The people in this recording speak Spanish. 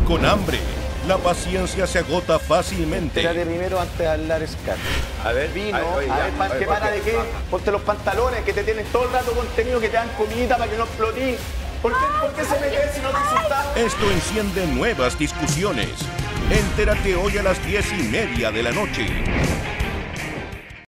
con hambre. La paciencia se agota fácilmente. Espérate primero antes de hablar, Scar. A ver, Vino, oye, ¿qué para de qué? Ponte los pantalones que te tienen todo el rato contenido, que te dan comidita para que no explotís. ¿Por qué se mete si no te insultas? Esto enciende nuevas discusiones. Entérate hoy a las 10:30 de la noche.